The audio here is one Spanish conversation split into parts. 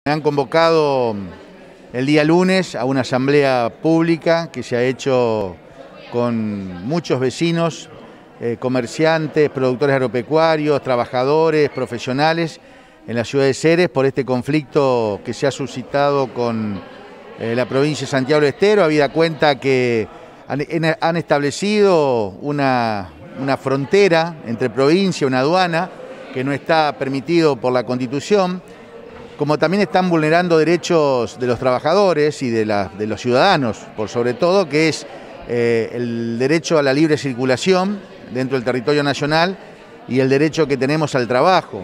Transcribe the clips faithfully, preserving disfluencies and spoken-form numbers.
Me han convocado el día lunes a una asamblea pública que se ha hecho con muchos vecinos, eh, comerciantes, productores agropecuarios, trabajadores, profesionales en la ciudad de Ceres por este conflicto que se ha suscitado con eh, la provincia de Santiago del Estero, habida cuenta que han, han establecido una, una frontera entre provincia y una aduana que no está permitido por la Constitución, como también están vulnerando derechos de los trabajadores y de, la, de los ciudadanos, por sobre todo, que es eh, el derecho a la libre circulación dentro del territorio nacional y el derecho que tenemos al trabajo.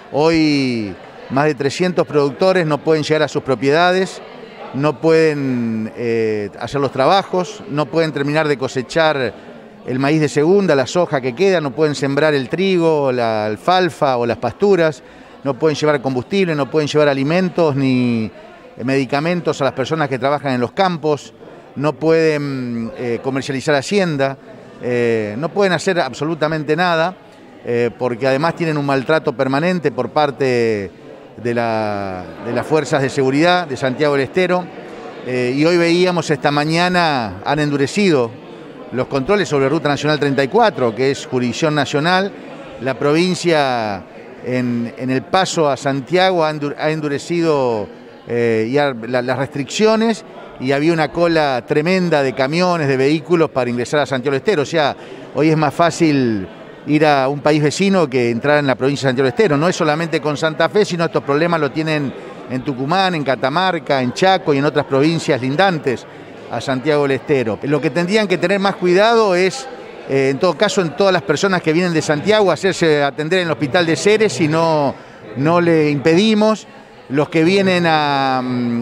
Hoy más de trescientos productores no pueden llegar a sus propiedades, no pueden eh, hacer los trabajos, no pueden terminar de cosechar el maíz de segunda, la soja que queda, no pueden sembrar el trigo, la alfalfa o las pasturas, no pueden llevar combustible, no pueden llevar alimentos ni medicamentos a las personas que trabajan en los campos, no pueden eh, comercializar hacienda, eh, no pueden hacer absolutamente nada, eh, porque además tienen un maltrato permanente por parte de, la, de las fuerzas de seguridad de Santiago del Estero, eh, y hoy veíamos esta mañana han endurecido los controles sobre Ruta Nacional treinta y cuatro, que es jurisdicción nacional. La provincia en, en el paso a Santiago ha endurecido eh, ya la, las restricciones y había una cola tremenda de camiones, de vehículos para ingresar a Santiago del Estero. O sea, hoy es más fácil ir a un país vecino que entrar en la provincia de Santiago del Estero. No es solamente con Santa Fe, sino estos problemas lo tienen en Tucumán, en Catamarca, en Chaco y en otras provincias lindantes a Santiago del Estero. Lo que tendrían que tener más cuidado es, eh, en todo caso, en todas las personas que vienen de Santiago, hacerse atender en el hospital de Ceres si no, no le impedimos. Los que vienen a,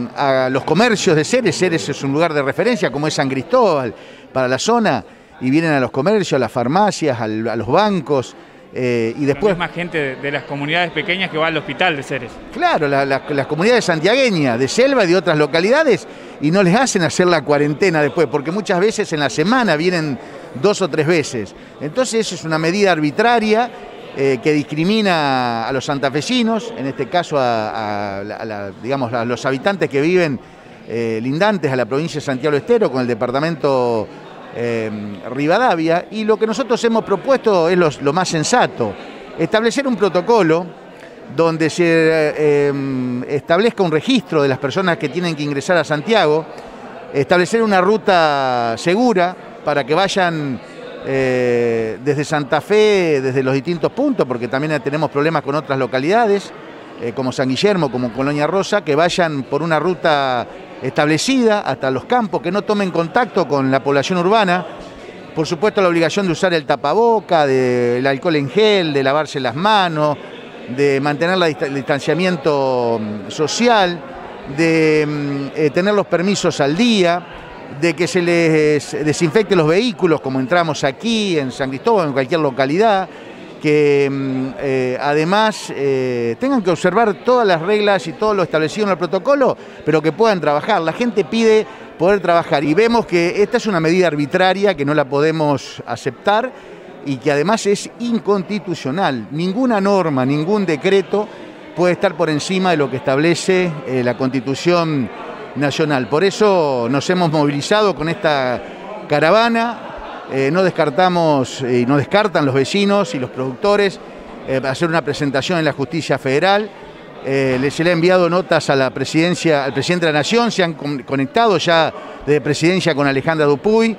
a los comercios de Ceres, Ceres es un lugar de referencia, como es San Cristóbal, para la zona, y vienen a los comercios, a las farmacias, al, a los bancos. Eh, y después más gente de, de las comunidades pequeñas que va al hospital de Ceres. Claro, la, la, las comunidades santiagueñas, de Selva y de otras localidades, y no les hacen hacer la cuarentena después, porque muchas veces en la semana vienen dos o tres veces. Entonces eso es una medida arbitraria eh, que discrimina a los santafesinos, en este caso a, a, a, la, digamos, a los habitantes que viven eh, lindantes a la provincia de Santiago del Estero con el departamento Eh, Rivadavia, y lo que nosotros hemos propuesto es lo, lo más sensato, establecer un protocolo donde se eh, establezca un registro de las personas que tienen que ingresar a Santiago, establecer una ruta segura para que vayan eh, desde Santa Fe, desde los distintos puntos, porque también tenemos problemas con otras localidades, eh, como San Guillermo, como Colonia Rosa, que vayan por una ruta establecida hasta los campos, que no tomen contacto con la población urbana. Por supuesto, la obligación de usar el tapaboca, del alcohol en gel, de lavarse las manos, de mantener la dist- el distanciamiento social, de eh, tener los permisos al día, de que se les desinfecte los vehículos como entramos aquí en San Cristóbal, en cualquier localidad, que eh, además eh, tengan que observar todas las reglas y todo lo establecido en el protocolo, pero que puedan trabajar. La gente pide poder trabajar y vemos que esta es una medida arbitraria que no la podemos aceptar y que además es inconstitucional. Ninguna norma, ningún decreto puede estar por encima de lo que establece eh, la Constitución Nacional. Por eso nos hemos movilizado con esta caravana. Eh, no descartamos y eh, no descartan los vecinos y los productores eh, hacer una presentación en la Justicia Federal. Eh, les se le ha enviado notas a la presidencia, al presidente de la Nación, se han con, conectado ya desde presidencia con Alejandra Dupuy.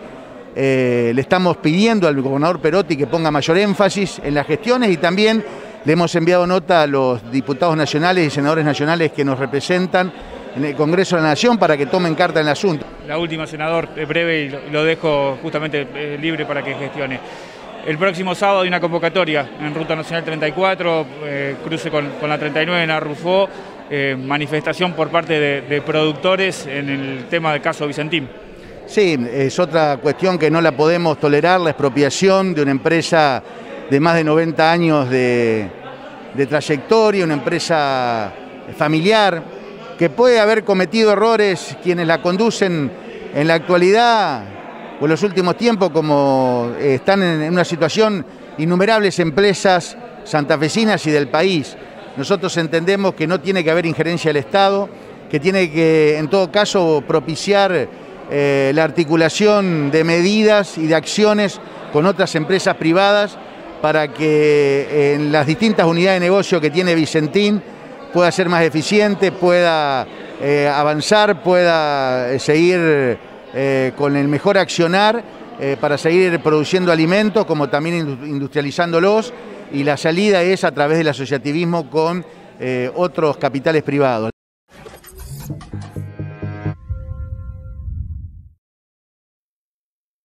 Eh, le estamos pidiendo al gobernador Perotti que ponga mayor énfasis en las gestiones y también le hemos enviado nota a los diputados nacionales y senadores nacionales que nos representan en el Congreso de la Nación para que tomen carta en el asunto. La última, senador, breve, y lo dejo justamente eh, libre para que gestione. El próximo sábado hay una convocatoria en Ruta Nacional treinta y cuatro, eh, cruce con, con la treinta y nueve en Arrufó, eh, manifestación por parte de, de productores en el tema del caso Vicentín. Sí, es otra cuestión que no la podemos tolerar, la expropiación de una empresa de más de noventa años de, de trayectoria, una empresa familiar, que puede haber cometido errores quienes la conducen en la actualidad o en los últimos tiempos, como están en una situación innumerables empresas santafesinas y del país. Nosotros entendemos que no tiene que haber injerencia del Estado, que tiene que, en todo caso, propiciar eh, la articulación de medidas y de acciones con otras empresas privadas para que en las distintas unidades de negocio que tiene Vicentín pueda ser más eficiente, pueda eh, avanzar, pueda seguir eh, con el mejor accionar eh, para seguir produciendo alimentos, como también industrializándolos, y la salida es a través del asociativismo con eh, otros capitales privados.